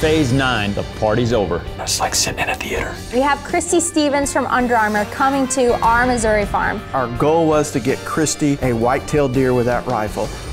Phase 9, the party's over. It's like sitting in a theater. We have Kristi Stevens from Under Armour coming to our Missouri farm. Our goal was to get Kristi a white-tailed deer with that rifle.